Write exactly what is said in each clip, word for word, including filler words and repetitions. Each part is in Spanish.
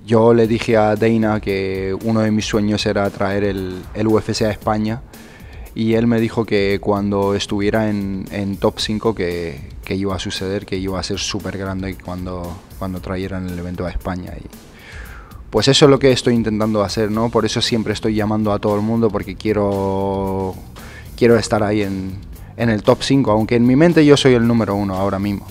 yo le dije a Dana que uno de mis sueños era traer el, el U F C a España, y él me dijo que cuando estuviera en, en top cinco que, que iba a suceder, que iba a ser súper grande cuando, cuando trajeran el evento a España. Y pues eso es lo que estoy intentando hacer, ¿no? Por eso siempre estoy llamando a todo el mundo, porque quiero, quiero estar ahí en, en el top cinco, aunque en mi mente yo soy el número uno ahora mismo.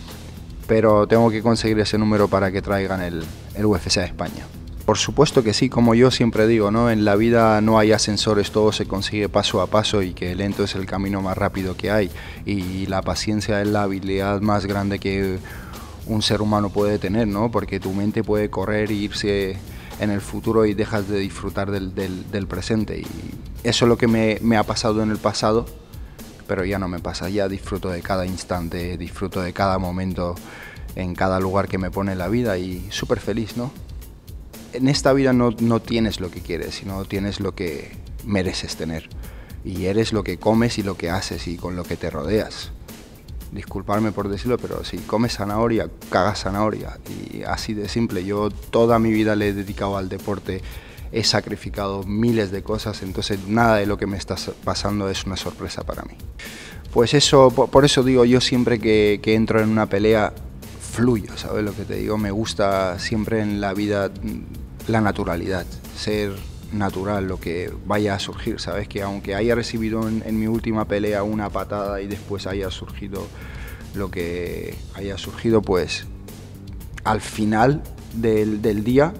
Pero tengo que conseguir ese número para que traigan el, el U F C a España. Por supuesto que sí, como yo siempre digo, ¿no? En la vida no hay ascensores, todo se consigue paso a paso, y que lento es el camino más rápido que hay, y la paciencia es la habilidad más grande que un ser humano puede tener, ¿no? Porque tu mente puede correr e irse en el futuro y dejas de disfrutar del, del, del presente, y eso es lo que me, me ha pasado en el pasado, pero ya no me pasa, ya disfruto de cada instante, disfruto de cada momento en cada lugar que me pone la vida, y súper feliz, ¿no? En esta vida no, no tienes lo que quieres, sino tienes lo que mereces tener. Y eres lo que comes y lo que haces y con lo que te rodeas. Disculparme por decirlo, pero si comes zanahoria, cagas zanahoria. Y así de simple. Yo toda mi vida le he dedicado al deporte, he sacrificado miles de cosas, entonces nada de lo que me está pasando es una sorpresa para mí. Pues eso, por eso digo, yo siempre que, que entro en una pelea, fluyo, ¿sabes lo que te digo? Me gusta siempre en la vida la naturalidad, ser natural, lo que vaya a surgir, ¿sabes? Que aunque haya recibido en, en mi última pelea una patada y después haya surgido lo que haya surgido, pues al final del, del día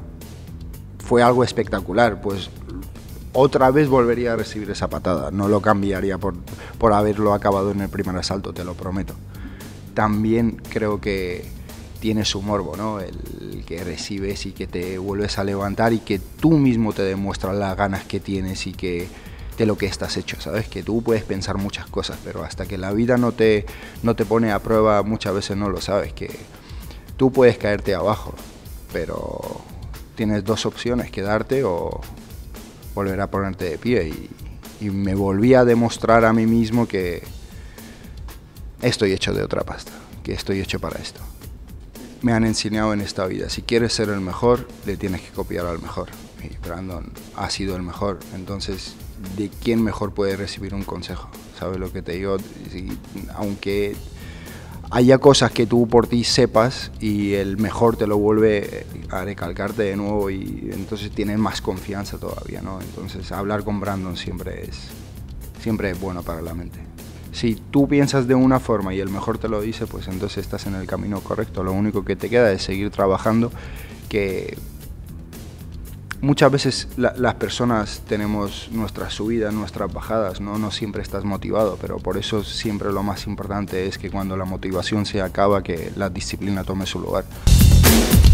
fue algo espectacular, pues otra vez volvería a recibir esa patada, no lo cambiaría por, por haberlo acabado en el primer asalto, te lo prometo. También creo que tiene su morbo, ¿no? El que recibes y que te vuelves a levantar y que tú mismo te demuestras las ganas que tienes y que de lo que estás hecho, ¿sabes? Que tú puedes pensar muchas cosas, pero hasta que la vida no te, no te pone a prueba, muchas veces no lo sabes, que tú puedes caerte abajo, pero tienes dos opciones, quedarte o volver a ponerte de pie, y, y me volví a demostrar a mí mismo que estoy hecho de otra pasta, que estoy hecho para esto. Me han enseñado en esta vida, si quieres ser el mejor, le tienes que copiar al mejor. Y Brandon ha sido el mejor, entonces, ¿de quién mejor puede recibir un consejo? ¿Sabes lo que te digo? Si, aunque haya cosas que tú por ti sepas y el mejor te lo vuelve a recalcarte de nuevo, y entonces tienes más confianza todavía, ¿no? Entonces, hablar con Brandon siempre es, siempre es bueno para la mente. Si tú piensas de una forma y el mejor te lo dice, pues entonces estás en el camino correcto. Lo único que te queda es seguir trabajando, que muchas veces la, las personas tenemos nuestras subidas, nuestras bajadas, ¿no? No siempre estás motivado, pero por eso siempre lo más importante es que cuando la motivación se acaba, que la disciplina tome su lugar.